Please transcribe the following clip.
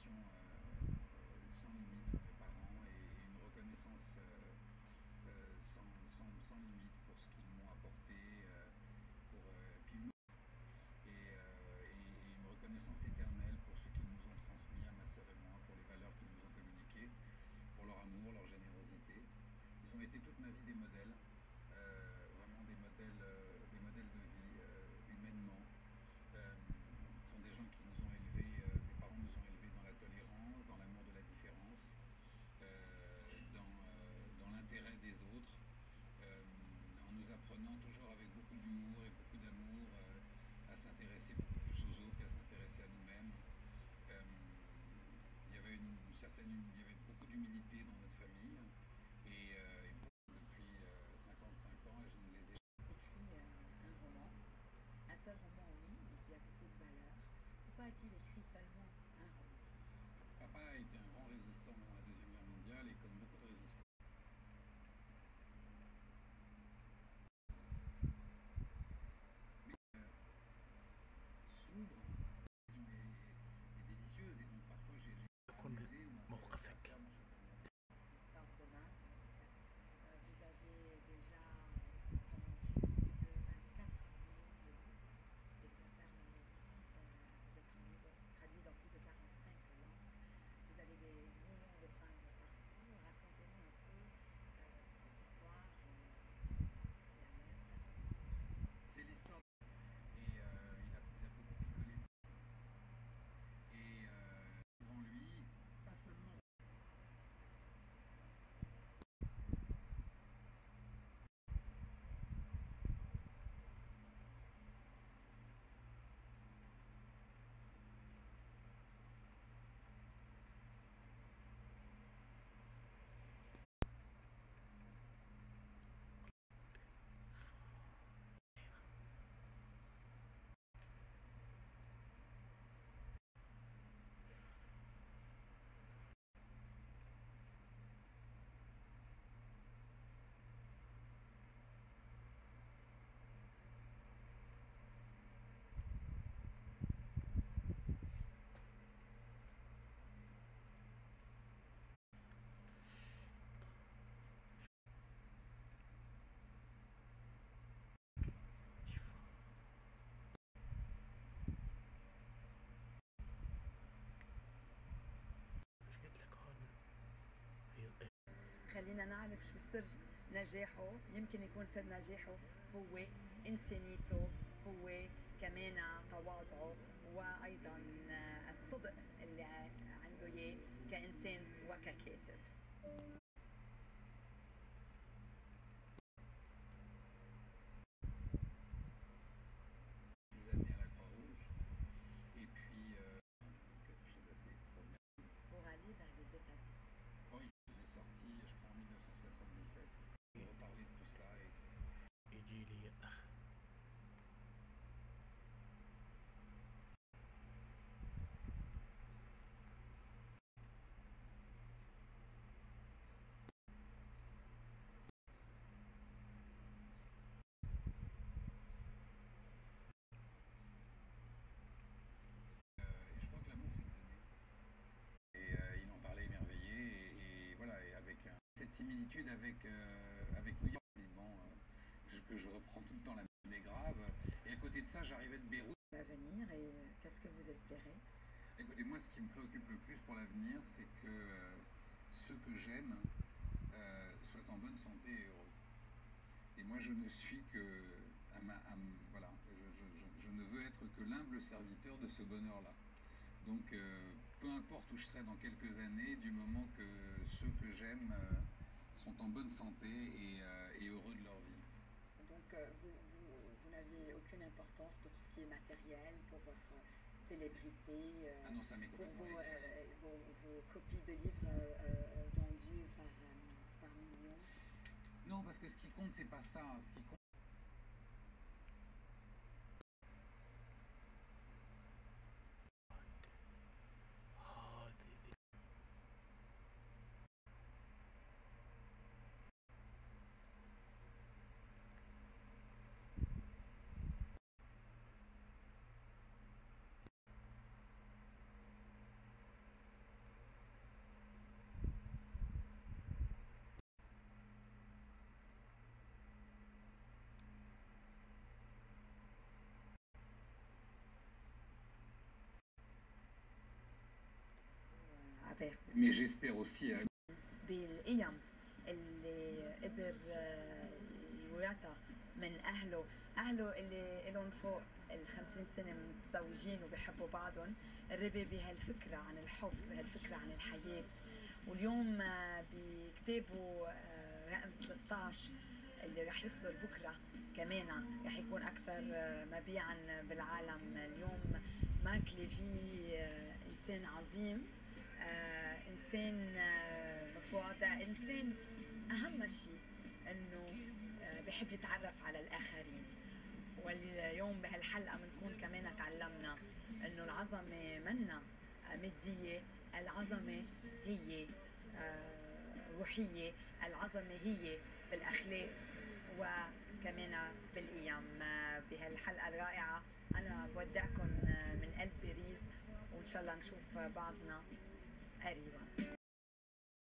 admiration sans limite pour mes parents et une reconnaissance sans limite pour ce qu'ils m'ont apporté, pour, puis une, et une reconnaissance éternelle pour ce qu'ils nous ont transmis à ma sœur et moi, pour les valeurs qu'ils nous ont communiquées, pour leur amour, leur générosité. Ils ont été toute ma vie des modèles, vraiment des modèles de vie, humainement. Ce sont des gens qui nous ont élevés, mes parents nous ont élevés dans la tolérance, dans l'amour de la différence, dans l'intérêt des autres, en nous apprenant toujours avec beaucoup d'humour et beaucoup d'amour à s'intéresser beaucoup plus aux autres qu'à s'intéresser à nous-mêmes. Il y avait il y avait beaucoup d'humilité dans notre famille et depuis 55 ans et je ne les ai écrit un roman, un seul roman oui, mais qui a beaucoup de valeur. Pourquoi a-t-il écrit seulement un roman? Papa a été un grand résistant dans la Deuxième Guerre mondiale et comme beaucoup de résistants, s'ouvre est délicieuse et donc parfois j'ai amusé ou m'intéressé à ça dans chaque roman. Qui sort demain. Vous avez déjà vendu plus de 24 millions d'exemplaires dans le monde. Vous êtes traduit dans plus de 45 langues. Vous avez des millions de fans partout. Racontez-nous un peu cette histoire derrière. C'est l'histoire et il a beaucoup picolé de ça. Et devant lui, pas seulement خلينا نعرف شو سر نجاحه. يمكن يكون سر نجاحه هو إنسانيته، هو كمان تواضعه، وأيضا الصدق اللي عنده إياه كإنسان وككاتب. des années à la Croix-Rouge et puis quelque chose d'assez extraordinaire. Pour aller vers les États-Unis. Bon, il est sorti, je crois, en 1977. Il reparlait de tout ça et يجي لي أخ je crois que l'amour s'est donné. Et il en parlait émerveillé et voilà, et avec cette similitude avec New York, que je reprends tout le temps la même est grave. Et à côté de ça, j'arrivais de Beyrouth. L'avenir et qu'est-ce que vous espérez? Écoutez, moi, ce qui me préoccupe le plus pour l'avenir, c'est que ceux que j'aime soient en bonne santé et heureux. Et moi, je ne suis que... voilà, je ne veux être que l'humble serviteur de ce bonheur-là. Donc, peu importe où je serai dans quelques années, du moment que ceux que j'aime sont en bonne santé et heureux de leur vie. Donc, vous n'avez aucune importance pour tout ce qui est matériel, pour votre célébrité, Ah non, ça m'est pour complètement égal. vos copies de livres vendues par millions? Non, parce que ce qui compte, c'est pas ça. Ce qui compte, جيسبير. Mais j'espère aussi بالقيم اللي قدر يورثها من أهله اللي إلهم فوق ال50 سنة متزوجين وبيحبوا بعضهم، الربي بهالفكرة عن الحب، بهالفكرة عن الحياة. واليوم بكتابه رقم 13 اللي رح يصدر بكرة كمان رح يكون أكثر مبيعا بالعالم. اليوم مارك ليفي إنسان عظيم، إنسان متواضع، إنسان أهم شيء إنه بحب يتعرف على الآخرين. واليوم بهالحلقة بنكون كمان تعلمنا إنه العظمة منا مادية، العظمة هي روحية، العظمة هي بالأخلاق وكمان بالقيم. بهالحلقة الرائعة أنا بودعكم من قلب باريس، وإن شاء الله نشوف بعضنا قريبا.